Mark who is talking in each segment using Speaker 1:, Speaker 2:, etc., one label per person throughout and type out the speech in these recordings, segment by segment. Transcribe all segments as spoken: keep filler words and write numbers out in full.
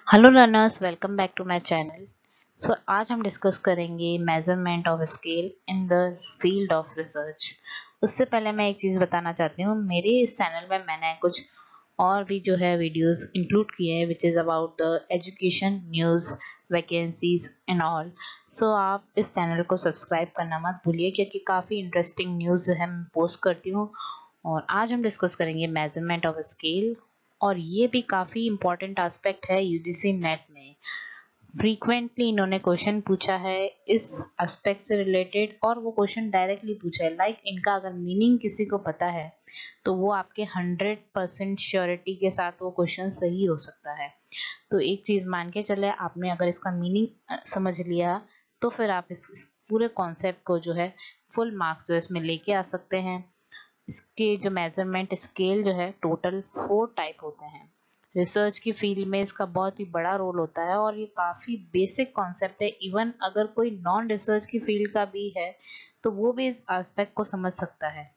Speaker 1: Hello learners, welcome back to my channel. So आज हम discuss करेंगे measurement of scale in the field of research. उससे पहले मैं एक चीज़ बताना चाहती हूँ, मेरे इस चैनल में मैंने कुछ और भी जो है वीडियोस इंक्लूड किए हैं which is about the education, news, vacancies and all. So आप इस चैनल को सब्सक्राइब करना मत भूलिए क्योंकि काफ़ी इंटरेस्टिंग न्यूज़ जो है मैं पोस्ट करती हूँ। और आज हम डिस्कस करेंगे मेजरमेंट ऑफ स्केल, और ये भी काफ़ी इम्पोर्टेंट एस्पेक्ट है यूजीसी नेट में। फ्रीक्वेंटली इन्होंने क्वेश्चन पूछा है इस एस्पेक्ट से रिलेटेड, और वो क्वेश्चन डायरेक्टली पूछा है। लाइक like, इनका अगर मीनिंग किसी को पता है तो वो आपके हंड्रेड परसेंट श्योरिटी के साथ वो क्वेश्चन सही हो सकता है। तो एक चीज़ मान के चले, आपने अगर इसका मीनिंग समझ लिया तो फिर आप इस पूरे कॉन्सेप्ट को जो है फुल मार्क्स जो इसमें लेके आ सकते हैं। इसके जो मेजरमेंट स्केल जो है टोटल फोर टाइप होते हैं। रिसर्च की फील्ड में इसका बहुत ही बड़ा रोल होता है और ये काफ़ी बेसिक कॉन्सेप्ट है। इवन अगर कोई नॉन रिसर्च की फील्ड का भी है तो वो भी इस एस्पेक्ट को समझ सकता है।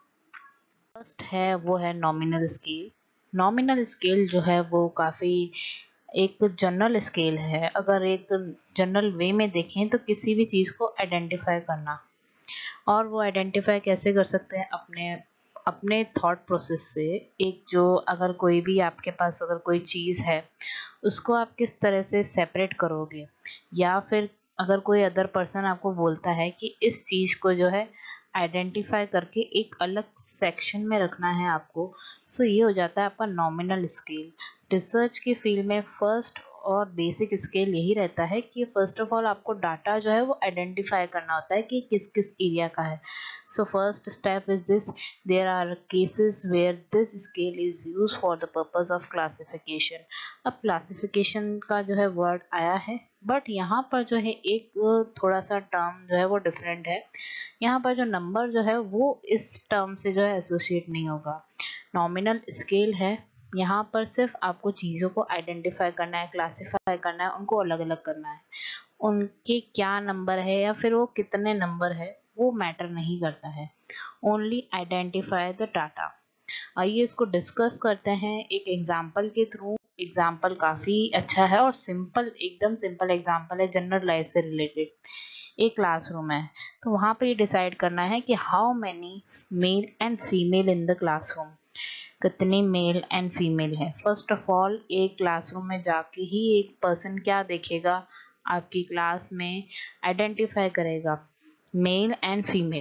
Speaker 1: फर्स्ट है वो है नॉमिनल स्केल। नॉमिनल स्केल जो है वो काफ़ी एक जनरल स्केल है। अगर एक जनरल वे में देखें तो किसी भी चीज़ को आइडेंटिफाई करना, और वो आइडेंटिफाई कैसे कर सकते हैं अपने अपने थॉट प्रोसेस से। एक जो अगर कोई भी आपके पास अगर कोई चीज़ है उसको आप किस तरह से सेपरेट करोगे, या फिर अगर कोई अदर पर्सन आपको बोलता है कि इस चीज़ को जो है आइडेंटिफाई करके एक अलग सेक्शन में रखना है आपको। सो ये हो जाता है आपका नॉमिनल स्केल। रिसर्च की फील्ड में फर्स्ट और बेसिक स्केल यही रहता है कि फर्स्ट ऑफ ऑल आपको डाटा जो है वो आइडेंटिफाई करना होता है कि किस किस एरिया का है। So first step is this, there are cases where this scale is use for the purpose of classification. अब क्लासिफिकेशन का जो है वर्ड आया है, बट यहाँ पर जो है एक थोड़ा सा टर्म जो है वो डिफरेंट है। यहाँ पर जो नंबर जो है वो इस टर्म से जो है एसोसिएट नहीं होगा। नॉमिनल स्केल है, यहाँ पर सिर्फ आपको चीज़ों को आइडेंटिफाई करना है, क्लासिफाई करना है, उनको अलग अलग करना है। उनके क्या नंबर है या फिर वो कितने नंबर है वो मैटर नहीं करता है। Only identify the data. आइए इसको डिस्कस करते हैं एक एग्जाम्पल के थ्रू। एग्जाम्पल काफ़ी अच्छा है और सिंपल, एकदम सिंपल एग्जाम्पल है जनरल लाइफ से रिलेटेड। एक क्लासरूम है तो वहाँ पे ये डिसाइड करना है कि how many male and female in the classroom. कितने मेल एंड फीमेल है। फर्स्ट ऑफ ऑल एक क्लासरूम में जाके ही एक पर्सन क्या देखेगा, आपकी क्लास में आइडेंटिफाई करेगा मेल एंड फीमेल।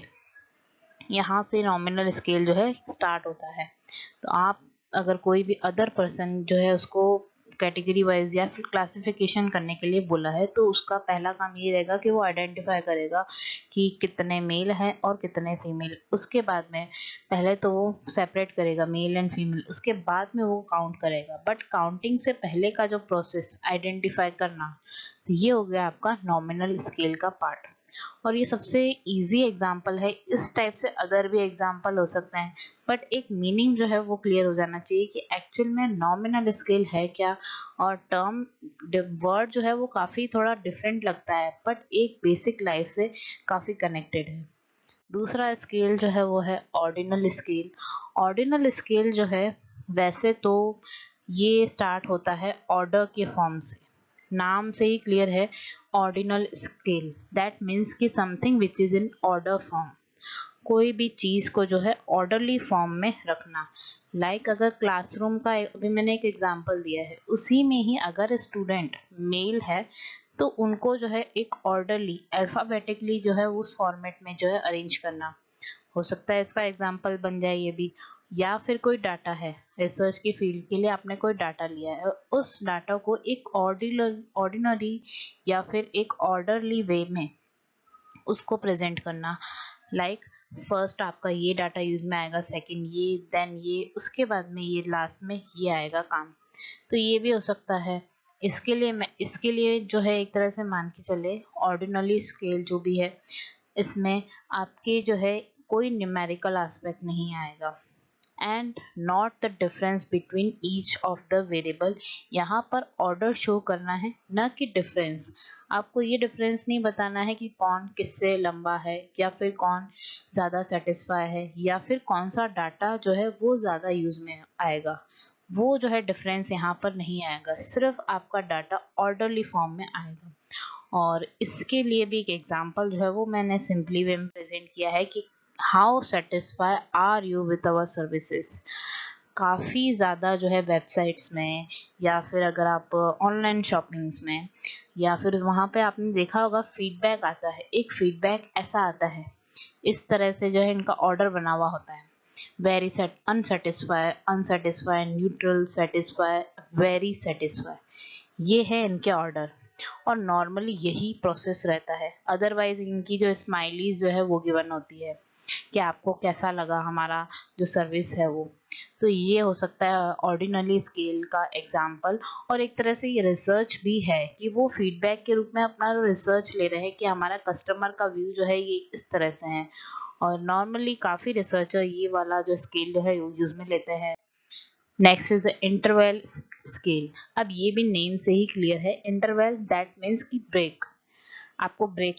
Speaker 1: यहाँ से नॉमिनल स्केल जो है स्टार्ट होता है। तो आप अगर कोई भी अदर पर्सन जो है उसको कैटेगरी वाइज या फिर क्लासिफिकेशन करने के लिए बोला है तो उसका पहला काम ये रहेगा कि वो आइडेंटिफाई करेगा कि कितने मेल हैं और कितने फीमेल। उसके बाद में पहले तो वो सेपरेट करेगा मेल एंड फीमेल, उसके बाद में वो काउंट करेगा। बट काउंटिंग से पहले का जो प्रोसेस आइडेंटिफाई करना, तो ये हो गया आपका नॉमिनल स्केल का पार्ट। और ये सबसे इजी एग्जाम्पल है। इस टाइप से अदर भी एग्जाम्पल हो सकते हैं, बट एक मीनिंग जो है वो क्लियर हो जाना चाहिए कि एक्चुअल में नॉमिनल स्केल है क्या। और टर्म वर्ड जो है वो काफ़ी थोड़ा डिफरेंट लगता है, बट एक बेसिक लाइफ से काफ़ी कनेक्टेड है। दूसरा स्केल जो है वो है ऑर्डिनल स्केल। ऑर्डिनल स्केल जो है वैसे तो ये स्टार्ट होता है ऑर्डर के फॉर्म से। नाम से ही क्लियर है, ऑर्डिनल स्केल दैट मीन्स कि something which is in order form. कोई भी चीज़ को जो है ऑर्डरली फॉर्म में रखना। लाइक like अगर क्लासरूम का अभी मैंने एक एग्जांपल दिया है, उसी में ही अगर स्टूडेंट मेल है तो उनको जो है एक ऑर्डरली अल्फ़ाबेटिकली जो है उस फॉर्मेट में जो है अरेंज करना। हो सकता है इसका एग्जांपल बन जाए ये भी। या फिर कोई डाटा है, रिसर्च की फील्ड के लिए आपने कोई डाटा लिया है, उस डाटा को एक ऑर्डिनल ऑर्डिनरी या फिर एक ऑर्डरली वे में उसको प्रेजेंट करना। लाइक फर्स्ट आपका ये डाटा यूज में आएगा, सेकंड ये, देन ये, उसके बाद में ये, लास्ट में ये आएगा काम। तो ये भी हो सकता है। इसके लिए मैं इसके लिए जो है एक तरह से मान के चले ऑर्डिनली स्केल जो भी है इसमें आपके जो है कोई न्यूमेरिकल एस्पेक्ट नहीं आएगा, and not the difference between each of the variable. यहाँ पर ऑर्डर शो करना है, न कि डिफरेंस। आपको ये डिफरेंस नहीं बताना है कि कौन किससे लंबा है, या फिर कौन ज़्यादा सेटिस्फाई है, या फिर कौन सा डाटा जो है वो ज़्यादा यूज में आएगा। वो जो है डिफरेंस यहाँ पर नहीं आएगा, सिर्फ आपका डाटा ऑर्डरली फॉर्म में आएगा। और इसके लिए भी एक एग्जांपल जो है वो मैंने सिंपली वे में प्रेजेंट किया है कि how satisfy are you with our services. काफ़ी ज़्यादा जो है वेबसाइट्स में, या फिर अगर आप ऑनलाइन शॉपिंग्स में, या फिर वहाँ पे आपने देखा होगा फीडबैक आता है। एक फीडबैक ऐसा आता है, इस तरह से जो है इनका ऑर्डर बना हुआ होता है, very set unsatisfy, unsatisfy, neutral, satisfy, very satisfy, ये है इनके ऑर्डर। और नॉर्मली यही प्रोसेस रहता है, अदरवाइज इनकी जो स्माइलीज जो है वो गिवन होती है कि आपको कैसा लगा हमारा जो सर्विस है वो। तो ये हो सकता है ऑर्डिनरी स्केल का एग्जाम्पल। और एक तरह से ये रिसर्च भी है कि वो फीडबैक के रूप में अपना रिसर्च ले रहे हैं कि हमारा कस्टमर का व्यू जो है ये इस तरह से है। और नॉर्मली काफ़ी रिसर्चर ये वाला जो स्केल जो है यूज में लेते हैं। Next is interval scale. अब ये भी नेम से ही क्लियर है, इंटरवल दैट मीन्स कि ब्रेक, आपको ब्रेक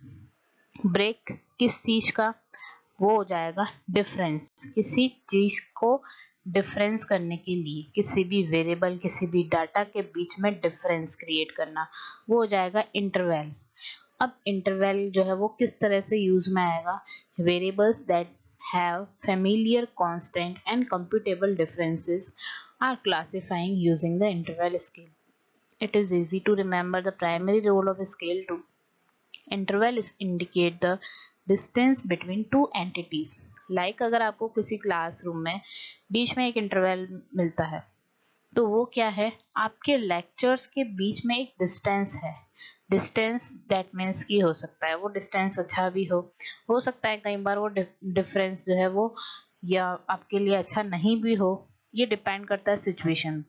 Speaker 1: लेना। ब्रेक किस चीज का, वो हो जाएगा डिफरेंस, किसी चीज को डिफरेंस करने के लिए, किसी भी वेरिएबल, किसी भी डाटा के बीच में डिफरेंस क्रिएट करना, वो हो जाएगा इंटरवल। अब इंटरवल जो है वो किस तरह से यूज में आएगा, variables that have familiar constant and computable differences are classifying using the interval scale. It is easy to remember the primary role of a scale too. Interval is indicate the distance between two entities. Like अगर आपको किसी classroom में बीच में एक interval मिलता है, तो वो क्या है, आपके लेक्चर्स के बीच में एक डिस्टेंस है। डिस्टेंस दैट मीन्स की हो सकता है वो डिस्टेंस अच्छा भी हो हो सकता है कई बार वो डिफरेंस जो है वो या आपके लिए अच्छा नहीं भी हो, ये डिपेंड करता है सिचुएशन।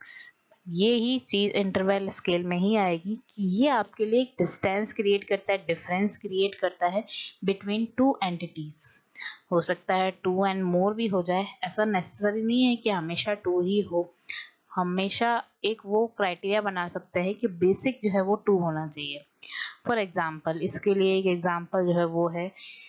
Speaker 1: ये ही चीज इंटरवल स्केल में ही आएगी कि ये आपके लिए एक डिस्टेंस क्रिएट करता है, डिफरेंस क्रिएट करता है बिटवीन टू एंटिटीज। हो सकता है टू एंड मोर भी हो जाए, ऐसा नेसेसरी नहीं है कि हमेशा टू ही हो। हमेशा एक वो क्राइटेरिया बना सकते हैं कि बेसिक जो है वो टू होना चाहिए। फॉर एग्जाम्पल, इसके लिए एक एग्जाम्पल जो है वो है,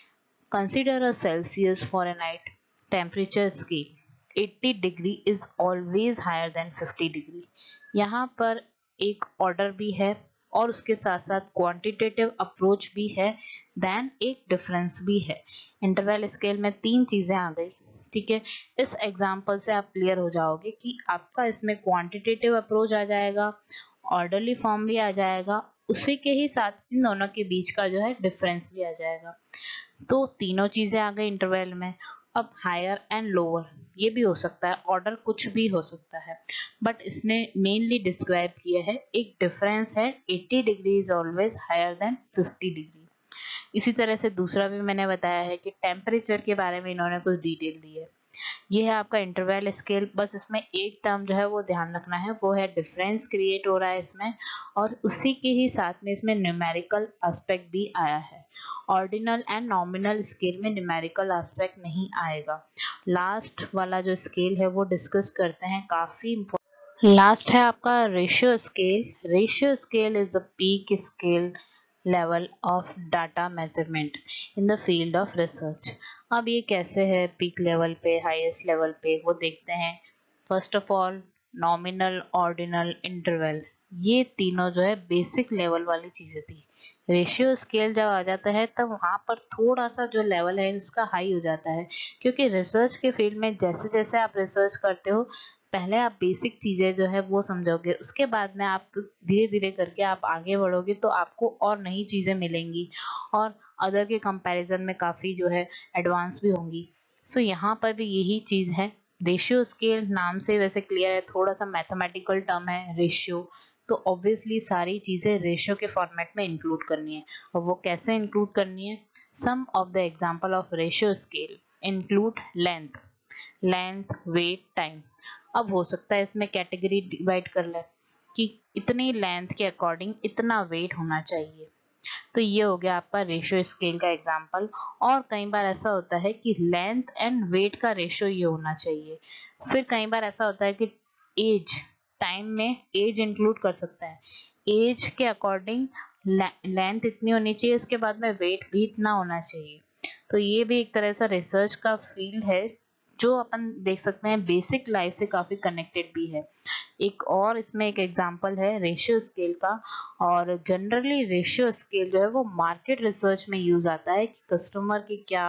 Speaker 1: consider a Celsius Fahrenheit temperature scale. Eighty degree is always higher than fifty degree. यहाँ पर एक ऑर्डर भी है और उसके साथ साथ क्वांटिटेटिव अप्रोच भी है, देन एक डिफरेंस भी है। इंटरवल स्केल में तीन चीजें आ गई, ठीक है। इस एग्जाम्पल से आप क्लियर हो जाओगे कि आपका इसमें क्वांटिटेटिव अप्रोच आ जाएगा, ऑर्डरली फॉर्म भी आ जाएगा, उसी के ही साथ इन दोनों के बीच का जो है डिफरेंस भी आ जाएगा। तो तीनों चीजें आ गई इंटरवल में। अब हायर एंड लोअर ये भी हो सकता है, ऑर्डर कुछ भी हो सकता है, बट इसने मेनली डिस्क्राइब किया है एक डिफरेंस है, eighty degree is always higher than fifty degree. इसी तरह से दूसरा भी मैंने बताया है कि टेम्परेचर के बारे में इन्होंने कुछ डिटेल दी है। ये है आपका इंटरवल स्केल। बस इसमें एक टर्म जो है वो ध्यान रखना है, वो है डिफरेंस क्रिएट हो रहा है इसमें, और उसी के ही साथ में इसमें न्यूमेरिकल एस्पेक्ट भी आया है। ऑर्डिनल एंड नॉमिनल स्केल में न्यूमेरिकल एस्पेक्ट नहीं आएगा। लास्ट वाला जो स्केल है वो डिस्कस करते हैं, काफी लास्ट है आपका ratio scale. Ratio scale is the peak scale level of data measurement in the field of research. अब ये कैसे है पीक लेवल पे, हाईएस्ट लेवल पे, वो देखते हैं। First of all, nominal, ordinal, interval, ये तीनों जो है बेसिक लेवल वाली चीजें थी। रेशियो स्केल जब आ जाता है तब वहाँ पर थोड़ा सा जो लेवल है उसका हाई हो जाता है, क्योंकि रिसर्च के फील्ड में जैसे जैसे आप रिसर्च करते हो, पहले आप बेसिक चीजें जो है वो समझोगे, उसके बाद में आप धीरे धीरे करके आप आगे बढ़ोगे तो आपको और नई चीजें मिलेंगी और अदर के कंपैरिजन में काफी जो है एडवांस भी होंगी। सो so, यहाँ पर भी यही चीज है। रेशियो स्केल नाम से वैसे क्लियर है, थोड़ा सा मैथमेटिकल टर्म है रेशियो, तो ऑब्वियसली सारी चीजें रेशियो के फॉर्मेट में इंक्लूड करनी है। और वो कैसे इंक्लूड करनी है, some of the example of ratio scale include length, length, weight, time. अब हो सकता है इसमें कैटेगरी डिवाइड कर ले कि इतनी लेंथ के अकॉर्डिंग इतना वेट होना चाहिए, तो ये हो गया आपका रेशियो स्केल का एग्जांपल। और कई बार ऐसा होता है कि लेंथ एंड वेट का रेशियो ये होना चाहिए। फिर कई बार ऐसा होता है कि एज, टाइम में एज इंक्लूड कर सकता है, एज के अकॉर्डिंग लेंथ इतनी होनी चाहिए, इसके बाद में वेट भी इतना होना चाहिए। तो ये भी एक तरह से रिसर्च का फील्ड है जो अपन देख सकते हैं बेसिक लाइफ से काफ़ी कनेक्टेड भी है। एक और इसमें एक एग्जांपल है रेशियो स्केल का, और जनरली रेशियो स्केल जो है वो मार्केट रिसर्च में यूज आता है कि कस्टमर की क्या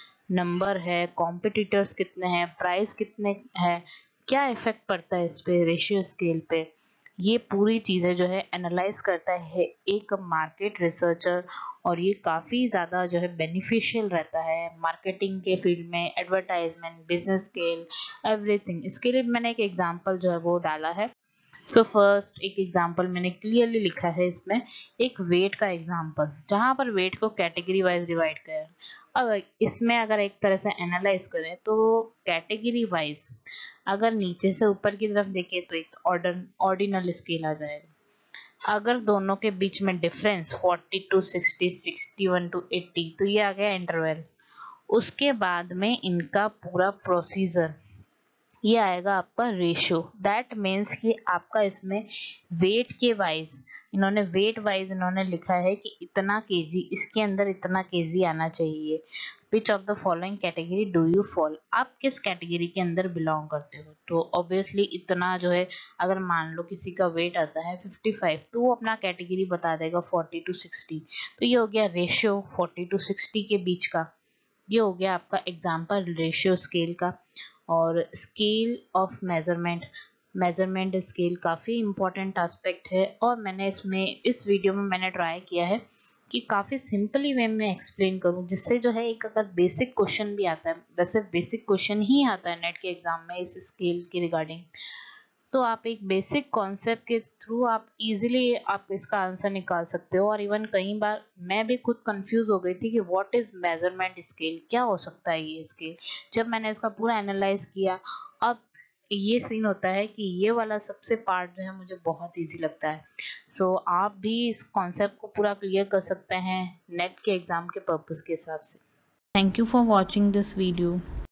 Speaker 1: नंबर है, कॉम्पिटिटर्स कितने हैं, प्राइस कितने है, क्या इफेक्ट पड़ता है इस पे रेशियो स्केल पे। ये पूरी चीज़ें जो है एनालाइज करता है एक मार्केट रिसर्चर, और ये काफ़ी ज़्यादा जो है बेनिफिशियल रहता है मार्केटिंग के फील्ड में, एडवर्टाइजमेंट, बिजनेस स्केल, एवरीथिंग। इसके लिए मैंने एक एग्जांपल जो है वो डाला है। सो so फर्स्ट एक एग्जांपल मैंने क्लियरली लिखा है इसमें, एक वेट का एग्जांपल, जहां पर वेट को कैटेगरी वाइज डिवाइड किया। अगर इसमें अगर एक तरह से एनालाइज करें तो कैटेगरी वाइज अगर नीचे से ऊपर की तरफ देखें तो एक ऑर्डर ऑर्डिनल स्केल आ जाएगा। अगर दोनों के बीच में difference forty to sixty, sixty one to eighty, तो ये आ गया इंटरवल। उसके बाद में इनका पूरा प्रोसीजर ये आएगा आपका रेशियो। दैट मीन्स कि आपका इसमें वेट के वाइज, इन्होंने वेट वाइज इन्होंने लिखा है कि इतना केजी, इसके अंदर इतना केजी आना चाहिए। Which of the following category do you fall, आप किस कैटेगरी के अंदर बिलोंग करते हो। तो ऑब्वियसली इतना जो है, अगर मान लो किसी का वेट आता है फिफ्टी फाइव, तो वो अपना कैटेगरी बता देगा फोर्टी टू सिक्सटी। तो ये हो गया रेशियो फोर्टी टू सिक्सटी के बीच का। ये हो गया आपका एग्जाम्पल रेशियो स्केल का। और scale of measurement, measurement scale काफ़ी इम्पोर्टेंट एस्पेक्ट है, और मैंने इसमें इस वीडियो में मैंने ट्राई किया है कि काफ़ी सिंपली वे में एक्सप्लेन करूं, जिससे जो है एक अगर बेसिक क्वेश्चन भी आता है, वैसे बेसिक क्वेश्चन ही आता है नेट के एग्जाम में इस स्केल के रिगार्डिंग, तो आप एक बेसिक कॉन्सेप्ट के थ्रू आप इजीली आप इसका आंसर निकाल सकते हो। और इवन कई बार मैं भी खुद कंफ्यूज हो गई थी कि व्हाट इज मेजरमेंट स्केल, क्या हो सकता है ये स्केल। जब मैंने इसका पूरा एनालाइज किया, अब ये सीन होता है कि ये वाला सबसे पार्ट जो है मुझे बहुत इजी लगता है। सो so, आप भी इस कॉन्सेप्ट को पूरा क्लियर कर सकते हैं नेट के एग्जाम के पर्पस के हिसाब से। Thank you for watching this video.